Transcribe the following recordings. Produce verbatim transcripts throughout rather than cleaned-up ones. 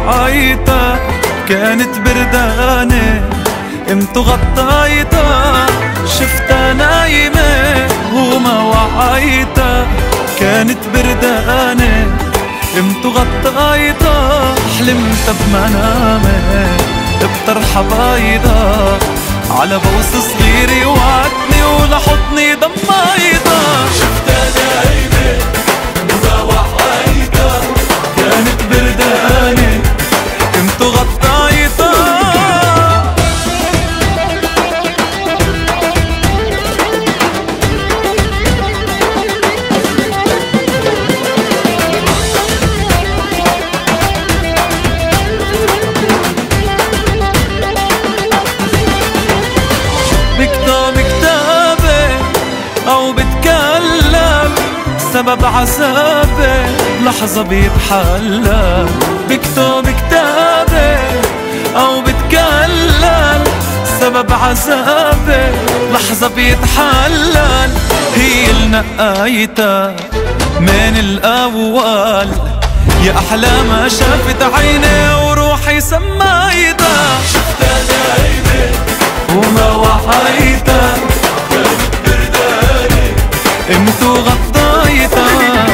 وعيتها كانت بردانة، قمت وغطيتها شفتها نايمة وما وعيتها كانت بردانة، قمت وغطيتها حلمت بمنامي بطرحة بيضا على بوس صغيرة وعدني ولحضني ضميتها. شفتها نايمة وما وعيتها كانت بردانة، قمت وغطيتها. بكتب كتابي أو بتكلم سبب عذابي لحظة بيتحلل. بكتب كتابي أو بتكلم سبب عذابي لحظة بيتحلل. هي اللي نقايتها من الأول يا أحلى ما شافت عيني وروحي سمايتها. شفتها نايمة وما وعيتها كانت بردانة، قمت وغطيتها.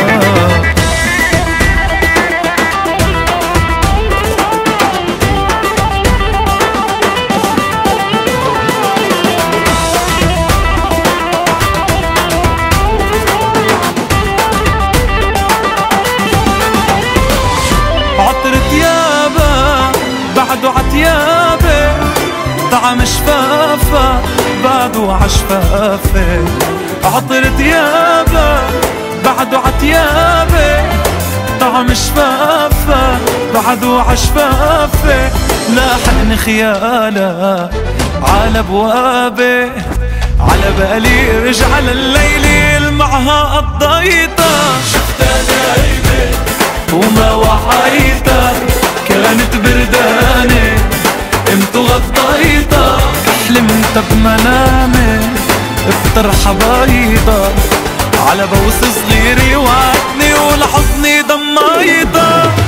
عطر تيابها بعده عتيابي، طعم شفافة بعده عشفافة. عطر تيابة بعده عتيابة، طعم شفافة بعده عشفافة. لاحقني خيالها على بوابي، على بالي رجع لليلة معها قضيتها. شفتها نايمة وما وعيتها كانت بردانة، قمت وغطيتها حلمت بمنامي بطرحة بيضا على بوس صغيرة وعدني ولحضني ضميتها.